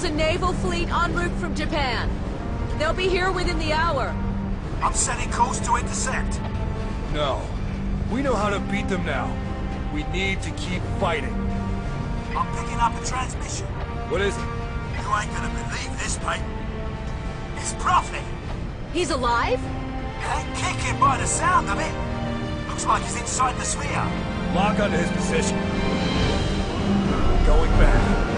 There's a naval fleet en route from Japan. They'll be here within the hour. I'm setting course to intercept. No. We know how to beat them now. We need to keep fighting. I'm picking up a transmission. What is it? You ain't gonna believe this, mate. It's Prophet. He's alive? Ain't kicking by the sound of it. Looks like he's inside the sphere. Lock onto his position. Going back.